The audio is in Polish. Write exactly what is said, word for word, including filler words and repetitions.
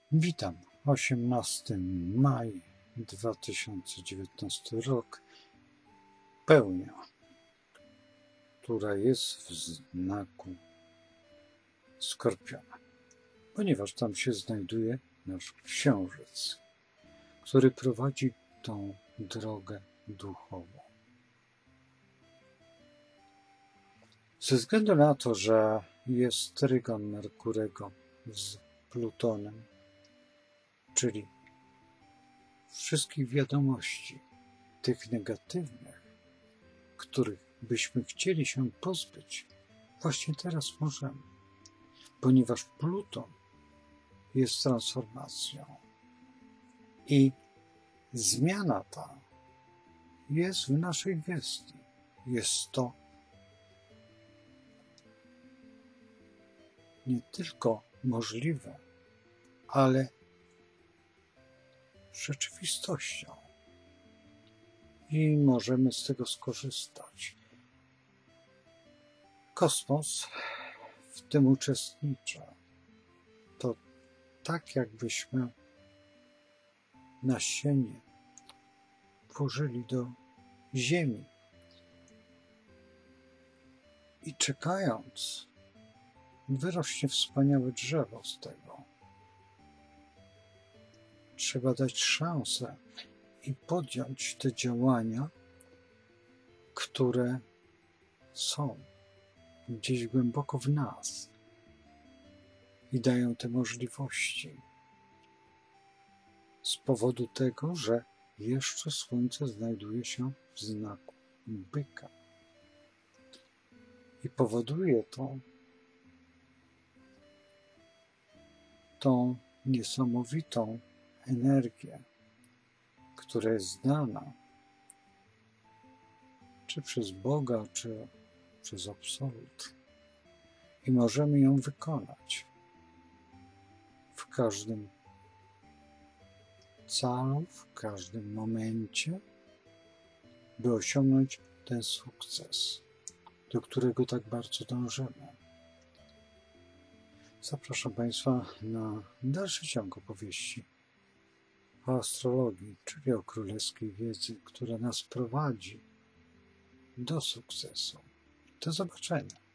Witam. osiemnastego maja dwa tysiące dziewiętnasty rok. Pełnia, która jest w znaku Skorpiona, ponieważ tam się znajduje nasz księżyc, który prowadzi tą drogę duchową. Ze względu na to, że jest trygon Merkurego z Plutonem, czyli wszystkich wiadomości, tych negatywnych, których byśmy chcieli się pozbyć, właśnie teraz możemy, ponieważ Pluton jest transformacją i zmiana ta jest w naszej gestii. Jest to nie tylko możliwe, ale rzeczywistością i możemy z tego skorzystać. Kosmos w tym uczestniczy. To tak, jakbyśmy nasienie włożyli do ziemi i czekając, wyrośnie wspaniałe drzewo z tego. Trzeba dać szansę i podjąć te działania, które są gdzieś głęboko w nas i dają te możliwości z powodu tego, że jeszcze Słońce znajduje się w znaku Byka i powoduje to tą niesamowitą energię, która jest dana czy przez Boga, czy przez Absolut i możemy ją wykonać w każdym calu, w każdym momencie, by osiągnąć ten sukces, do którego tak bardzo dążymy. Zapraszam Państwa na dalszy ciąg opowieści o astrologii, czyli o królewskiej wiedzy, która nas prowadzi do sukcesu. Do zobaczenia.